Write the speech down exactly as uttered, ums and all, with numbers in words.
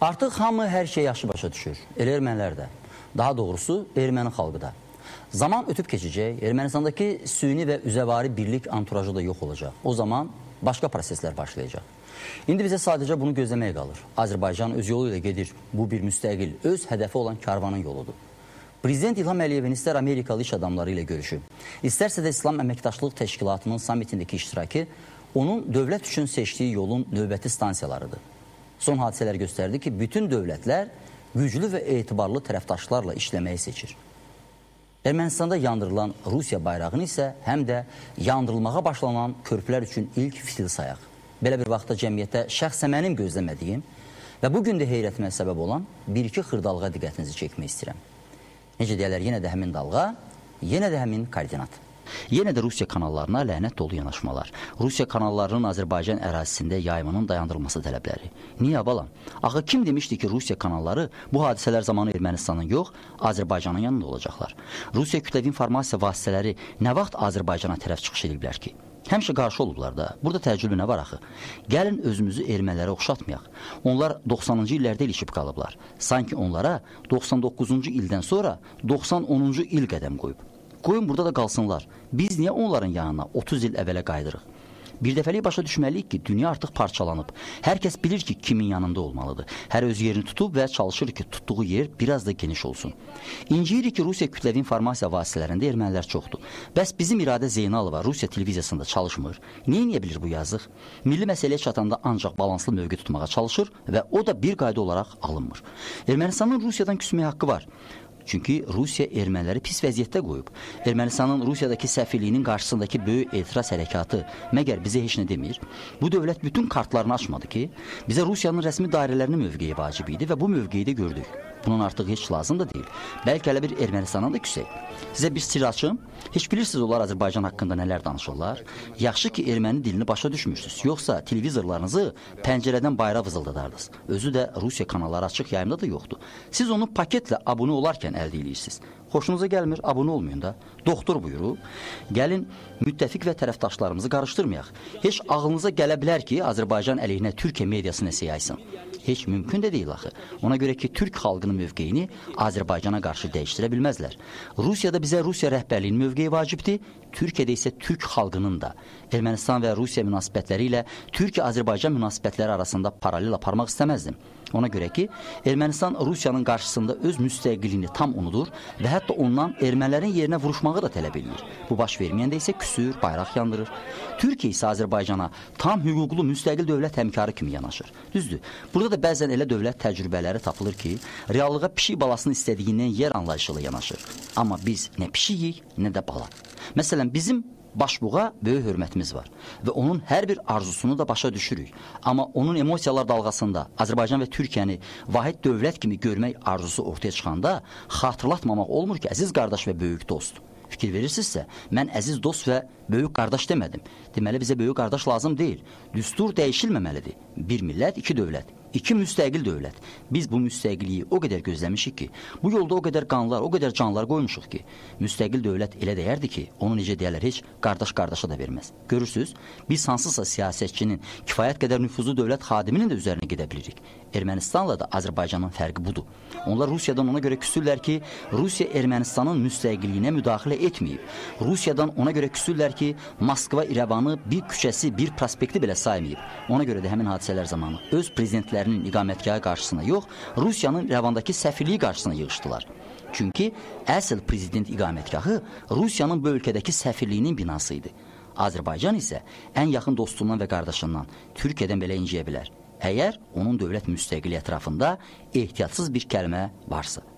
Artıq hamı hər şey yaxşı başa düşür. Elə ermənilər də. Daha doğrusu, erməni xalqı da. Zaman ötüb keçəcək, Ermənistandakı süni və üzəvari birlik anturajı da yox olacaq. O zaman başqa proseslər başlayacaq. İndi bizə sadəcə bunu gözləməyə qalır. Azərbaycan öz yolu ilə gedir. Bu bir müstəqil, öz hədəfi olan karvanın yoludur. Prezident İlham Əliyevin istər Amerikalı iş adamları ilə görüşü, istərsə də İslam Əməkdaşlıq Təşkilatının samitindəki iştirakı onun dövlət üçün seçdiyi yolun növbəti stansiyalarıdır. Son hadisələr göstərdi ki, bütün dövlətlər güclü və etibarlı tərəfdaşlarla işləməyi seçir. Ermənistanda yandırılan Rusiya bayrağını isə həm də yandırılmağa başlanan körpülər üçün ilk fitil sayaq. Belə bir vaxtda cəmiyyətə şəxsə mənim gözləmədiyim və bugün də heyrətimə səbəb olan bir-iki xırdalığa diqqətinizi çəkmək istəyirəm. Necə deyərlər, yenə də həmin dalğa, yenə də həmin koordinat. Yenə də Rusiya kanallarına lənət dolu yanaşmalar. Rusiya kanallarının Azərbaycan ərazisində yayımının dayandırılması tələbləri. Niyə balam? Axı kim demişdi ki, Rusiya kanalları bu hadisələr zamanı Ermənistanın yox, Azərbaycanın yanında olacaqlar? Rusiya kütləvi informasiya vasitələri nə vaxt Azərbaycana tərəf çıxış ediblər ki? Həmişə qarşı olublar da. Burada təcrübə nə var axı? Gəlin özümüzü ermənilərə oxşatmayaq. Onlar doxsanıncı illərdə ilişib qalıblar. Sanki onlara doxsan doqquzuncu ildən sonra doxsan onuncu il qədəm qoyub. Qoyun burada da qalsınlar. Biz niyə onların yanına otuz il əvvələ qaydırıq? Bir dəfəlik başa düşməliyik ki, dünya artıq parçalanıb. Hər kəs bilir ki, kimin yanında olmalıdır. Hər öz yerini tutub və çalışır ki, tutduğu yer biraz da geniş olsun. İnciyirik ki, Rusiya kütləvi informasiya vasitələrində ermənilər çoxdur. Bəs bizim İradə Zeynalova Rusiya televiziyasında çalışmır. Niyə niyə bilir bu yazıq? Milli məsələyə çatanda ancaq balanslı mövqe tutmağa çalışır və o da bir qayda olaraq alınmır. Ermənistanın Rusiyadan küsməyə haqqı var. Çünki Rusiya erməniləri pis vəziyyətdə qoyub. Ermənistanın Rusiyadakı səfirliyinin qarşısındakı böyük etiraz hərəkatı məgər bizə heç nə demir? Bu dövlət bütün kartlarını açmadı ki, bizə Rusiyanın rəsmi dairələrinin mövqeyi vacib idi və bu mövqeyi də gördük. Bunun artıq heç lazım da deyil. Bəlkə hələ bir Ermənistandan da küsək. Sizə bir sir açım. Heç bilirsiniz onlar Azərbaycan haqqında nələr danışırlar? Yaxşı ki, erməni dilini başa düşmürsünüz. Yoxsa televizorlarınızı pəncərədən bayrağı vızıldadardınız. Özü də Rusiya kanalları açıq yayımda da yoxdur. Siz onu paketlə abunə olarkən əldə edirsiniz. Xoşunuza gəlmir, abunə olmayın da. Doktor buyurub, gəlin müttəfiq və tərəfdaşlarımızı qarışdırmayaq. Heç ağlınıza gələ bilər ki, Azərbaycan əleyhinə Türkiyə mediası nəsə yaysın. Heç mümkün də deyil axı. Ona görə ki, Türk xalqının mövqeyini Azərbaycana qarşı dəyişdirə bilməzlər. Rusiyada bizə Rusiya rəhbərliyinin mövqeyi vacibdir, Türkiyədə isə Türk xalqının da. Ermənistan və Rusiya münasibətləri ilə Türkiyə-Azərbaycan münasibətləri arasında paralel aparmaq istəməzdim. Ona görə ki, Ermənistan Rusiyanın qarşısında öz müstəqilliyini tam unudur və hətta ondan ermənilərin yerinə vuruşmağı da tələb edir. Bu baş verməyəndə isə küsür, bayraq yandırır. Türkiyə isə Azərbaycana tam hüquqlu müstəqil dövlət həmkarı kimi yanaşır. Düzdür, burada da bəzən elə dövlət təcrübələri tapılır ki, reallığa pişik balasını istədiyindən yer anlayışıyla yanaşır. Amma biz nə pişiyik, nə də bala. Məsələn, bizim başbuğa böyük hörmətimiz var və onun hər bir arzusunu da başa düşürük. Amma onun emosiyalar dalğasında Azərbaycan və Türkiyəni vahid dövlət kimi görmək arzusu ortaya çıxanda xatırlatmamaq olmur ki, əziz qardaş və böyük dost. Fikir verirsinizsə, mən əziz dost və böyük qardaş demədim. Deməli, bizə böyük qardaş lazım deyil. Düstur dəyişilməməlidir. Bir millət, iki dövlət. İki müstəqil dövlət. Biz bu müstəqilliyi o qədər gözləmişik ki, bu yolda o qədər qanlar, o qədər canlar qoymuşuq ki, müstəqil dövlət elə dəyərdi ki, onu necə deyərlər, heç qardaş-qardaşa da verməz. Görürsünüz, biz hansısa siyasətçinin, kifayət qədər nüfuzlu dövlət xadiminin də üzərinə gedə bilirik. Ermənistanla da Azərbaycanın fərqi budur. Onlar Rusiyadan ona görə küsürlər ki, Rusiya Ermənistanın müstəqilliyinə müdaxilə etməyib. Rusiyadan ona görə küsürlər ki, Moskva İrəvanı bir küçəsi, bir prospekti belə saymayıb. Ona görə də həmin hadisələr zamanı öz prezidentlərinin iqamətgahı qarşısına yox, Rusiyanın İrəvandakı səfirliyi qarşısına yığışdılar. Çünki əsl prezident iqamətgahı Rusiyanın bu ölkədəki səfirliyinin binası idi. Azərbaycan isə ən yaxın dostundan və qardaşından, Türkiyədən belə inciyə bilər. Əgər onun dövlət müstəqili ətrafında ehtiyatsız bir kəlmə varsa.